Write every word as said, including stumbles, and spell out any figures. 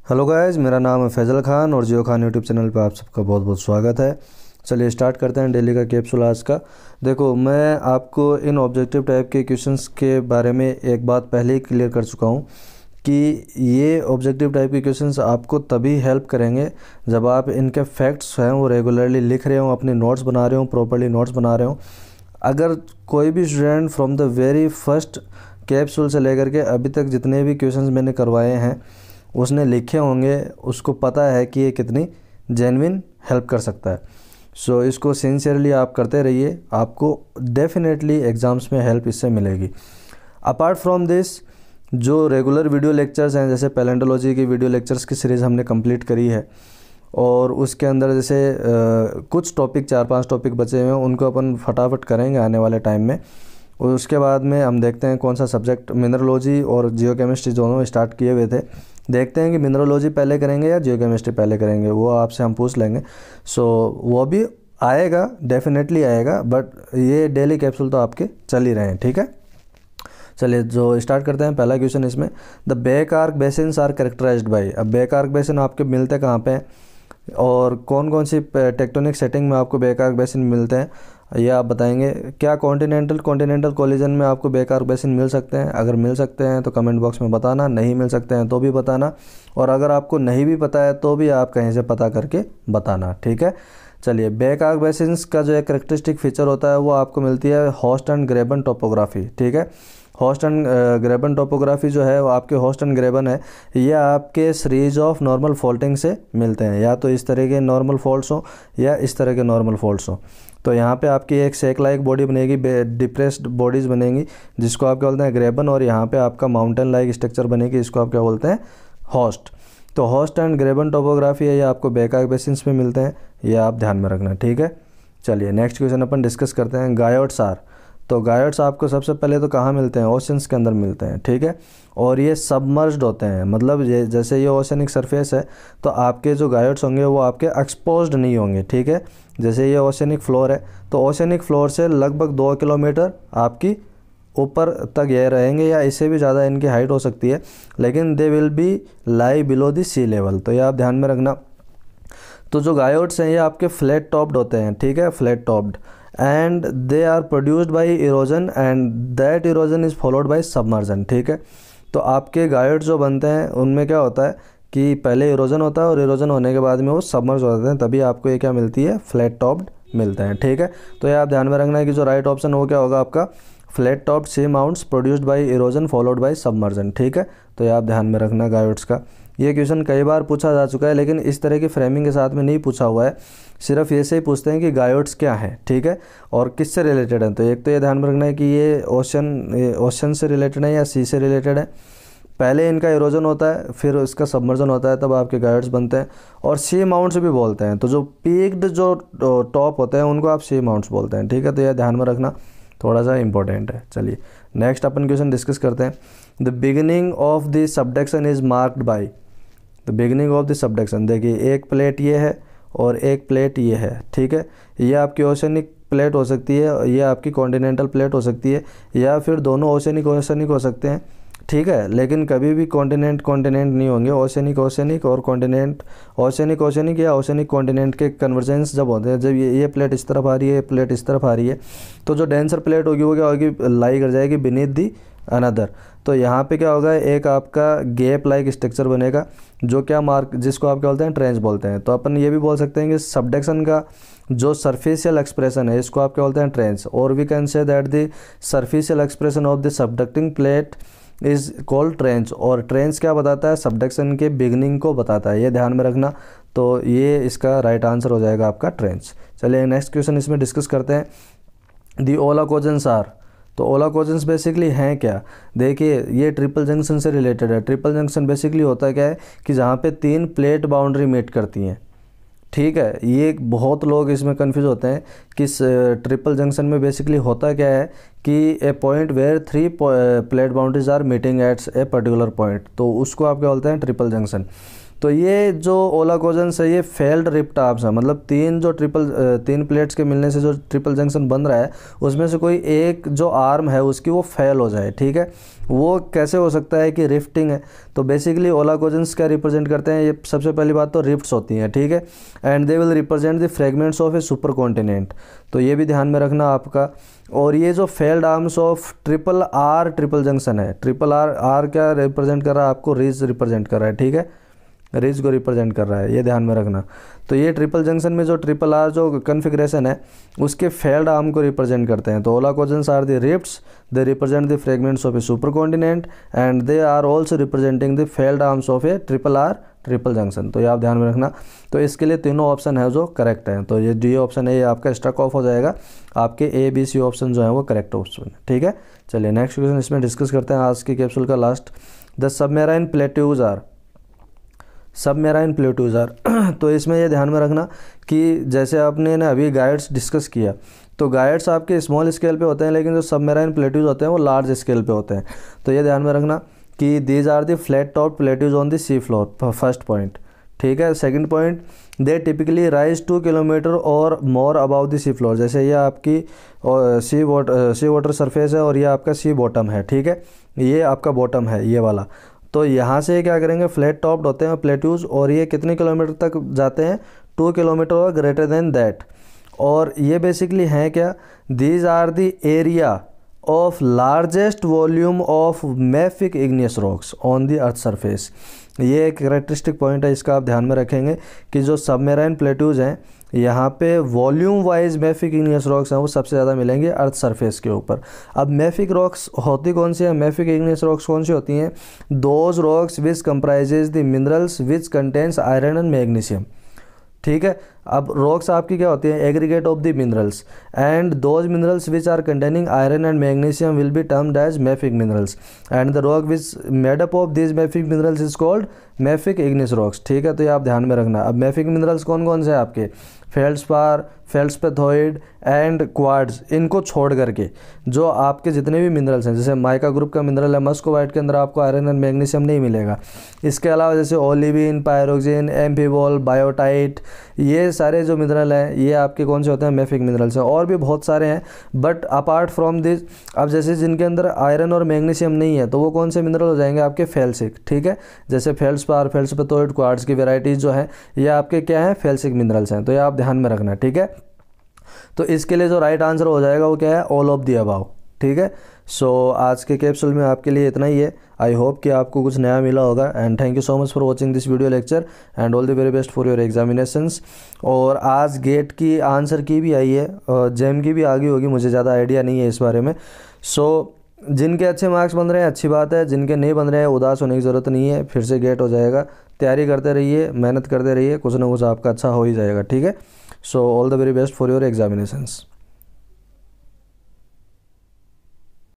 Hello guys, मेरा नाम है फैज़ल खान और जियो खान यूट्यूब चैनल पे आप सबका बहुत बहुत स्वागत है। चलिए स्टार्ट करते हैं डेली का कैप्सूल आज का। देखो, मैं आपको इन ऑब्जेक्टिव टाइप के क्वेश्चंस के बारे में एक बात पहले ही क्लियर कर चुका हूँ कि ये ऑब्जेक्टिव टाइप के क्वेश्चंस आपको तभी हेल्प करेंगे जब आप इनके फैक्ट्स हैं वो रेगुलरली लिख रहे हो, अपने नोट्स बना रहे हो, प्रॉपर्ली नोट्स बना रहे हो। अगर कोई भी student from the very first capsule से लेकर के अभी तक जितने भी क्वेश्चंस मैंने करवाए हैं उसने लिखे होंगे, उसको पता है कि ये कितनी जेन्युइन हेल्प कर सकता है। सो so, इसको सिंसियरली आप करते रहिए, आपको डेफिनेटली एग्ज़ाम्स में हेल्प इससे मिलेगी। अपार्ट फ्रॉम दिस, जो रेगुलर वीडियो लेक्चर्स हैं, जैसे पैलेंटोलॉजी की वीडियो लेक्चर्स की सीरीज़ हमने कंप्लीट करी है और उसके अंदर जैसे आ, कुछ टॉपिक चार पांच टॉपिक बचे हुए हैं, उनको अपन फटाफट करेंगे आने वाले टाइम में। और उसके बाद में हम देखते हैं कौन सा सब्जेक्ट, मिनरलोजी और जियोकेमिस्ट्री दोनों स्टार्ट किए हुए थे, देखते हैं कि मिनरलोजी पहले करेंगे या जियोकेमिस्ट्री पहले करेंगे, वो आपसे हम पूछ लेंगे। सो वो भी आएगा, डेफिनेटली आएगा, बट ये डेली कैप्सूल तो आपके चल ही रहे हैं, ठीक है। चलिए जो स्टार्ट करते हैं। पहला क्वेश्चन इसमें, the back arc basins are characterised by. अब बैक आर्क बेसिन आपके मिलते कहाँ पे हैं और कौन कौन सी टेक्टोनिक सेटिंग में आपको बैक आर्क बेसिन मिलते हैं, ये आप बताएंगे। क्या कॉन्टिनेंटल कॉन्टिनेंटल कोलिजन में आपको बैक आर्क बेसिन मिल सकते हैं? अगर मिल सकते हैं तो कमेंट बॉक्स में बताना, नहीं मिल सकते हैं तो भी बताना, और अगर आपको नहीं भी पता है तो भी आप कहीं से पता करके बताना, ठीक है। चलिए, बैक आर्क बेसिन्स का जो एक करेक्टरिस्टिक फीचर होता है वो आपको मिलती है होस्ट एंड ग्रेबन टोपोग्राफी, ठीक है। होस्ट एंड ग्रेबन टोपोग्राफी जो है वो आपके होस्ट एंड ग्रेबन है, ये आपके सीरीज ऑफ नॉर्मल फॉल्टिंग से मिलते हैं, या तो इस तरह के नॉर्मल फॉल्ट्स हो या इस तरह के नॉर्मल फॉल्ट्स हो। तो यहाँ पे आपकी एक सेक लाइक बॉडी बनेगी, डिप्रेस्ड बॉडीज़ बनेंगी जिसको आप क्या बोलते हैं, ग्रेबन, और यहाँ पे आपका माउंटेन लाइक स्ट्रक्चर बनेगी, इसको आप क्या बोलते हैं, होस्ट। तो होस्ट एंड ग्रेबन टोपोग्राफी है, ये आपको बैक आर्क बेसिन्स में मिलते हैं, ये आप ध्यान में रखना, ठीक है। चलिए नेक्स्ट क्वेश्चन अपन डिस्कस करते हैं। गायोट्स आर, तो गायोट्स आपको सबसे पहले तो कहाँ मिलते हैं, ओशंस के अंदर मिलते हैं, ठीक है। और ये सबमर्ज्ड होते हैं, मतलब ये जैसे ये ओशनिक सरफेस है तो आपके जो गायोट्स होंगे वो आपके एक्सपोज्ड नहीं होंगे, ठीक है। जैसे ये ओशनिक फ्लोर है तो ओशनिक फ्लोर से लगभग दो किलोमीटर आपकी ऊपर तक ये रहेंगे, या इससे भी ज़्यादा इनकी हाइट हो सकती है, लेकिन they will be lie below the sea level, तो ये आप ध्यान में रखना। तो जो गायोट्स हैं ये आपके फ्लैट टॉप्ड होते हैं, ठीक है, flat topped, and they are produced by erosion and that erosion is followed by submergence, ठीक है। तो आपके गायोट्स जो बनते हैं उनमें क्या होता है कि पहले इरोजन होता है और इरोजन होने के बाद में वो सबमर्ज हो जाते हैं, तभी आपको ये क्या मिलती है, फ्लैट टॉप्ड मिलते हैं, ठीक है। तो ये आप ध्यान में रखना है कि जो राइट ऑप्शन वो क्या होगा आपका, flat topped seamounts produced by erosion followed by submergence, ठीक है। तो ये आप ध्यान में रखना गायोट्स का। ये क्वेश्चन कई बार पूछा जा चुका है लेकिन इस तरह की फ्रेमिंग के साथ में नहीं पूछा हुआ है, सिर्फ ये से ही पूछते हैं कि गायोट्स क्या है, ठीक है, और किससे रिलेटेड है। तो एक तो ये ध्यान में रखना है कि ये ओशन ओशन से रिलेटेड है या सी से रिलेटेड है। पहले इनका इरोजन होता है, फिर इसका सबमर्जन होता है, तब आपके गायोट्स बनते हैं, और सी माउंट्स भी बोलते हैं। तो जो पीक्ड जो टॉप होते हैं उनको आप सी माउंट्स बोलते हैं, ठीक है। तो यह ध्यान में रखना, थोड़ा सा इंपॉर्टेंट है। चलिए नेक्स्ट अपन क्वेश्चन डिस्कस करते हैं। The beginning of the subduction is marked by, the beginning of the subduction, देखिए एक प्लेट ये है और एक प्लेट ये है, ठीक है। ये आपकी ओशनिक प्लेट हो सकती है, ये आपकी कॉन्टिनेंटल प्लेट हो सकती है, या फिर दोनों ओशनिक ओशनिक हो सकते हैं, ठीक है। लेकिन कभी भी कॉन्टिनेंट कॉन्टिनेंट नहीं होंगे, ओशनिक ओशनिक और कॉन्टिनेंट ओशनिक ओशनिक या ओशनिक कॉन्टिनेंट के कन्वर्जेंस जब होते हैं, जब ये ये प्लेट इस तरफ आ रही है, ये प्लेट इस तरफ आ रही है, तो जो डेंसर प्लेट होगी वो क्या होगी, लाई कर जाएगी बिनीथ दी अनदर। तो यहाँ पे क्या होगा, एक आपका गैप लाइक स्ट्रक्चर बनेगा जो क्या मार्क, जिसको आप क्या बोलते हैं, ट्रेंच बोलते हैं। तो अपन ये भी बोल सकते हैं कि सबडक्शन का जो सरफेशियल एक्सप्रेशन है इसको आप क्या बोलते हैं, ट्रेंच, और we can say that the surficial expression of the subducting plate is called trench. और ट्रेंच क्या बताता है, सबडक्शन के बिगनिंग को बताता है, ये ध्यान में रखना। तो ये इसका राइट आंसर हो जाएगा आपका ट्रेंच। चलिए नेक्स्ट क्वेश्चन इसमें डिस्कस करते हैं। दी ओलाकोजेंस आर, तो ओलाकोजेंस बेसिकली हैं क्या, देखिए ये ट्रिपल जंक्शन से रिलेटेड है। ट्रिपल जंक्शन बेसिकली होता है क्या है कि जहाँ पे तीन प्लेट बाउंड्री मीट करती हैं, ठीक है। ये बहुत लोग इसमें कंफ्यूज होते हैं कि ट्रिपल जंक्शन में बेसिकली होता क्या है कि a point where three plate boundaries are meeting at a particular point, तो उसको आप क्या बोलते हैं, ट्रिपल जंक्शन। तो ये जो ओलाकोजेंस है ये फेल्ड रिप टाप्स है, मतलब तीन जो ट्रिपल तीन प्लेट्स के मिलने से जो ट्रिपल जंक्शन बन रहा है उसमें से कोई एक जो आर्म है उसकी वो फेल हो जाए, ठीक है। वो कैसे हो सकता है कि रिफ्टिंग है। तो बेसिकली ओलाकोजेंस क्या रिप्रेजेंट करते हैं, ये सबसे पहली बात तो रिफ्ट्स होती हैं, ठीक है। And they will represent the fragments of a supercontinent, तो ये भी ध्यान में रखना आपका। और ये जो failed arms of triple R triple junction है, ट्रिपल आर आर क्या रिप्रेजेंट कर रहा है आपको, रिज रिप्रेजेंट कर रहा है, ठीक है, रिज को रिप्रेजेंट कर रहा है, ये ध्यान में रखना। तो ये ट्रिपल जंक्शन में जो ट्रिपल आर जो कन्फिग्रेशन है उसके फेल्ड आर्म को रिप्रेजेंट करते हैं। तो aulacogens are the rifts, they represent the fragments of a supercontinent and they are also representing the failed arms of a triple R triple junction. तो ये आप ध्यान में रखना। तो इसके लिए तीनों ऑप्शन है जो करेक्ट है, तो ये डी ऑप्शन है ये आपका स्ट्रक ऑफ हो जाएगा, आपके ए बी सी ऑप्शन जो है वो करेक्ट ऑप्शन है, ठीक है। चलिए नेक्स्ट क्वेश्चन इसमें डिस्कस करते हैं, आज की कैप्सूल का last. The submarine plateaus are, submarine plateaus are तो इसमें ये ध्यान में रखना कि जैसे आपने ना अभी गाइड्स डिस्कस किया, तो गाइड्स आपके स्मॉल स्केल पे होते हैं, लेकिन जो सबमेराइन प्लेट्यूज होते हैं वो लार्ज स्केल पे होते हैं। तो ये ध्यान में रखना कि these are the flat top plateaus on the sea floor, first point, ठीक है। Second point, they typically rise two kilometre और more above the sea floor, जैसे ये आपकी sea water sea water surface है और ये आपका सी बॉटम है, ठीक है, ये आपका बॉटम है ये वाला। तो यहाँ से क्या करेंगे, फ्लैट टॉप्ड होते हैं प्लेट्यूज और ये कितने किलोमीटर तक जाते हैं, टू किलोमीटर और ग्रेटर देन दैट। और ये बेसिकली हैं क्या, these are the area of largest volume of mafic igneous rocks on the earth surface. ये एक कैरेक्टरिस्टिक पॉइंट है, इसका आप ध्यान में रखेंगे कि जो सबमेराइन प्लेट्यूज हैं यहाँ पे volume wise mafic igneous rocks हैं वो सबसे ज़्यादा मिलेंगे अर्थ सरफेस के ऊपर। अब मैफिक रॉक्स होती कौन सी है, मैफिक इग्नियस रॉक्स कौन सी होती हैं, those rocks which comprises the minerals which contains iron and magnesium, ठीक है। अब रॉक्स आपकी क्या होती है, aggregate of the minerals and those minerals which are containing iron and magnesium will be termed as mafic minerals and the rock which made up of this mafic minerals is called mafic igneous rocks, ठीक है। तो ये आप ध्यान में रखना। अब mafic minerals कौन कौन से हैं आपके, फेल्ड्सपार, फेल्ड्सपेथोइड एंड क्वार्ट्ज, इनको छोड़ करके जो आपके जितने भी मिनरल्स हैं, जैसे माइका ग्रुप का मिनरल है मस्कोबाइट के अंदर आपको आयरन एंड मैग्नीशियम नहीं मिलेगा। इसके अलावा जैसे ओलिविन, पायरोक्सिन, एम्फीबॉल, बायोटाइट, ये सारे जो मिनरल हैं ये आपके कौन से होते हैं, मैफिक मिनरल्स हैं। और भी बहुत सारे हैं बट अपार्ट फ्रॉम दिस, अब जैसे जिनके अंदर आयरन और मैग्नीशियम नहीं है तो वो कौन से मिनरल हो जाएंगे आपके फेल्सिक, ठीक है। जैसे फेल्ड्सपार, फेल्ड्सपेथोइड, क्वार्ट्ज की वेराइटीज़ जो हैं ये आपके क्या हैं, फेल्सिक मिनरल्स हैं। तो ये आप ध्यान में रखना, ठीक है। तो इसके लिए जो राइट आंसर हो जाएगा वो क्या है, ऑल ऑफ दी अबाव, ठीक है। सो so, आज के कैप्सूल में आपके लिए इतना ही है। आई होप कि आपको कुछ नया मिला होगा and thank you so much for watching this video lecture and all the very best for your examinations. और आज गेट की आंसर की भी आई है और जेम की भी आ गई होगी, मुझे ज़्यादा आइडिया नहीं है इस बारे में। सो so, जिनके अच्छे मार्क्स बन रहे हैं अच्छी बात है, जिनके नहीं बन रहे हैं उदास होने की ज़रूरत नहीं है, फिर से गेट हो जाएगा। तैयारी करते रहिए, मेहनत करते रहिए, कुछ ना कुछ आपका अच्छा हो ही जाएगा, ठीक है। So all the very best for your examinations.